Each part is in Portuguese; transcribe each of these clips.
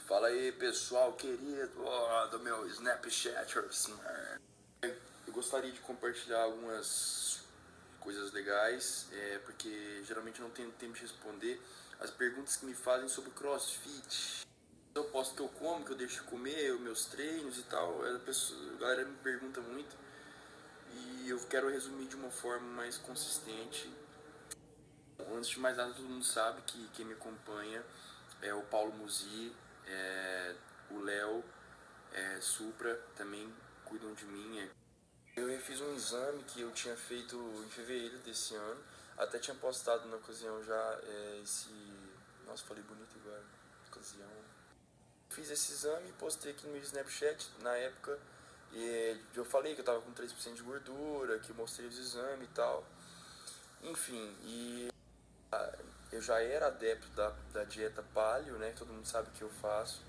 Fala aí, pessoal querido do meu Snapchaters. Eu gostaria de compartilhar algumas coisas legais, porque geralmente não tenho tempo de responder as perguntas que me fazem sobre CrossFit. Eu posto que eu como, que eu deixo de comer, os meus treinos e tal. A galera me pergunta muito e eu quero resumir de uma forma mais consistente. Antes de mais nada, todo mundo sabe que quem me acompanha é o Paulo Musi, o Léo, Supra também cuidam de mim. Eu refiz um exame que eu tinha feito em fevereiro desse ano, até tinha postado na ocasião já esse... Nossa, falei bonito agora, ocasião. Fiz esse exame e postei aqui no meu Snapchat na época, e eu falei que eu tava com 3% de gordura, que eu mostrei os exames e tal. Enfim, e eu já era adepto da dieta paleo, né? Todo mundo sabe que eu faço.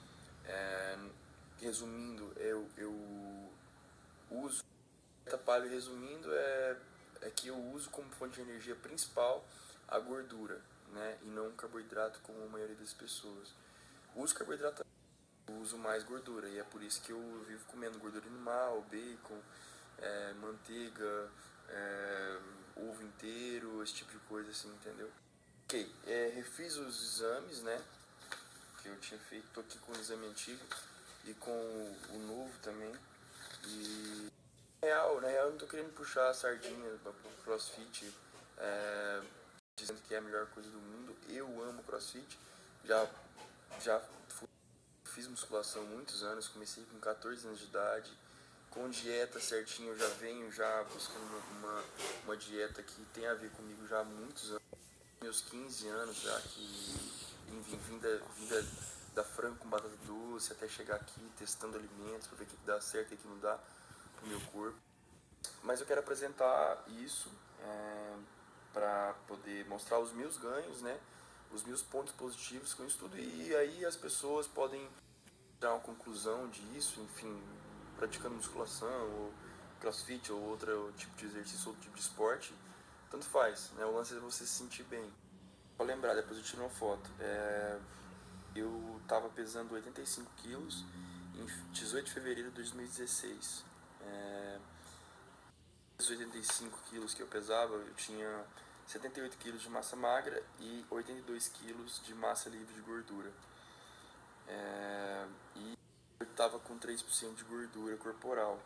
Resumindo, eu uso a dieta paleo, resumindo, é que eu uso como fonte de energia principal a gordura, né? E não carboidrato como a maioria das pessoas. Uso carboidrato, eu uso mais gordura, e é por isso que eu vivo comendo gordura animal, bacon, manteiga, ovo inteiro, esse tipo de coisa assim, entendeu? Ok, refiz os exames, né, que eu tinha feito, tô aqui com o exame antigo e com o novo também. E na real eu não tô querendo puxar a sardinha pro CrossFit, dizendo que é a melhor coisa do mundo. Eu amo CrossFit, já, já fiz musculação há muitos anos, comecei com 14 anos de idade, com dieta certinho, eu já venho já buscando uma dieta que tem a ver comigo já há muitos anos. Meus 15 anos já que vinda da frango com batata doce até chegar aqui testando alimentos para ver o que dá certo e o que não dá pro meu corpo. Mas eu quero apresentar isso para poder mostrar os meus ganhos, né? Os meus pontos positivos com isso tudo, e aí as pessoas podem tirar uma conclusão disso, enfim, praticando musculação ou CrossFit ou outro tipo de exercício, outro tipo de esporte, tanto faz, né? O lance é você se sentir bem. Vou lembrar, depois eu tiro uma foto. Eu tava pesando 85 quilos em 18 de fevereiro de 2016. Esses 85 quilos que eu pesava, eu tinha 78 quilos de massa magra e 82 quilos de massa livre de gordura. E eu tava com 3% de gordura corporal.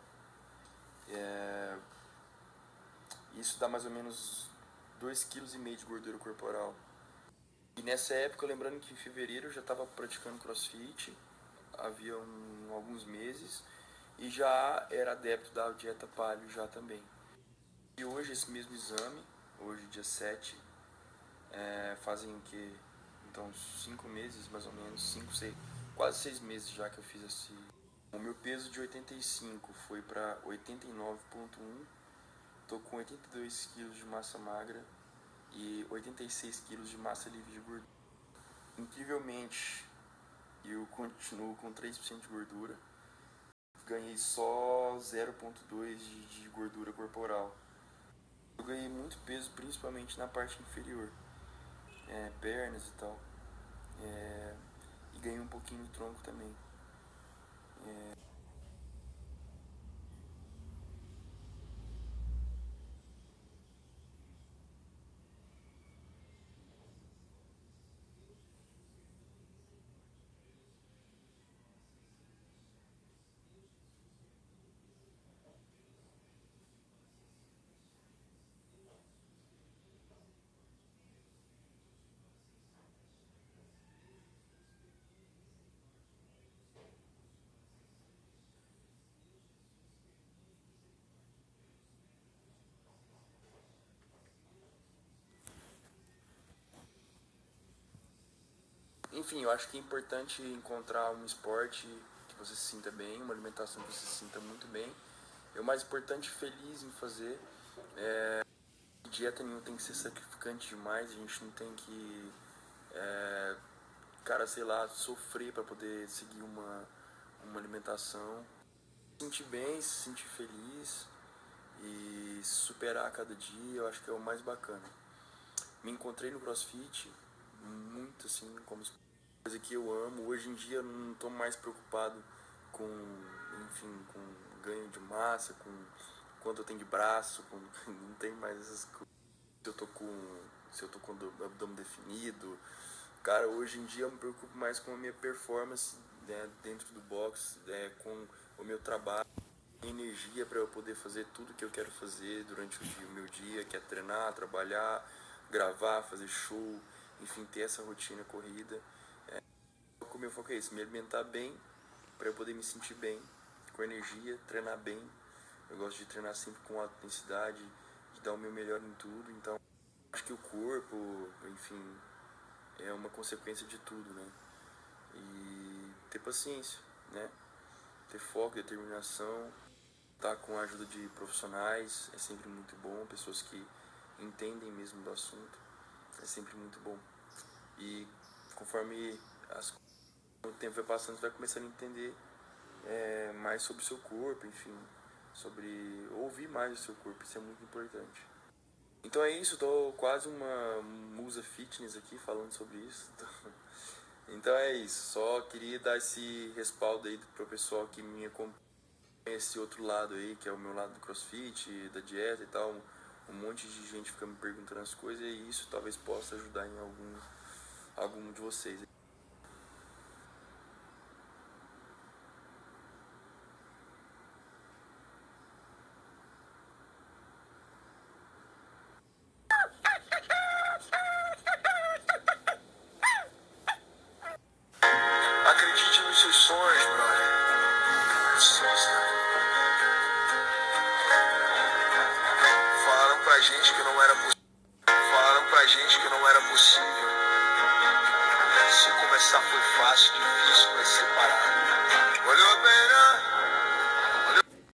Isso dá mais ou menos 2,5 kg de gordura corporal. E nessa época, lembrando que em fevereiro eu já estava praticando CrossFit, havia alguns meses, e já era adepto da dieta paleo já também. E hoje esse mesmo exame, hoje dia 7, fazem o que? Então 5 meses mais ou menos, 5, 6, quase 6 meses já que eu fiz esse. O meu peso de 85 foi para 89,1, tô com 82 kg de massa magra e 86 kg de massa livre de gordura. Incrivelmente, eu continuo com 3% de gordura. Ganhei só 0,2 de gordura corporal. Eu ganhei muito peso, principalmente na parte inferior, pernas e tal. E ganhei um pouquinho no tronco também. Enfim, eu acho que é importante encontrar um esporte que você se sinta bem, uma alimentação que você se sinta muito bem. É o mais importante, feliz em fazer. Dieta nenhuma tem que ser sacrificante demais, a gente não tem que, cara, sei lá, sofrer para poder seguir uma alimentação. Se sentir bem, se sentir feliz e se superar a cada dia, eu acho que é o mais bacana. Me encontrei no CrossFit, muito assim, como coisa que eu amo. Hoje em dia eu não estou mais preocupado com, enfim, com ganho de massa, com quanto eu tenho de braço, com, não tem mais essas coisas. Se eu tô com o abdômen definido. Cara, hoje em dia eu me preocupo mais com a minha performance, né, dentro do box, né, com o meu trabalho, energia para eu poder fazer tudo que eu quero fazer durante o meu dia, que é treinar, trabalhar, gravar, fazer show, enfim, ter essa rotina corrida. O meu foco é esse, me alimentar bem, para eu poder me sentir bem, com energia, treinar bem. Eu gosto de treinar sempre com alta intensidade, de dar o meu melhor em tudo. Então, acho que o corpo, enfim, é uma consequência de tudo, né? E ter paciência, né? Ter foco, determinação, estar com a ajuda de profissionais é sempre muito bom, pessoas que entendem mesmo do assunto, é sempre muito bom. E conforme o tempo vai passando, você vai começando a entender mais sobre o seu corpo, enfim, sobre ouvir mais o seu corpo, isso é muito importante. Então é isso, tô quase uma musa fitness aqui falando sobre isso. Então é isso, só queria dar esse respaldo aí pro pessoal que me acompanha, esse outro lado aí, que é o meu lado do CrossFit, da dieta e tal. Um monte de gente fica me perguntando as coisas e isso talvez possa ajudar em algum de vocês. Acredite nos seus sonhos, brother. Falaram pra gente que não era possível. Falaram pra gente que não era possível. Se começar foi fácil, difícil vai ser parar.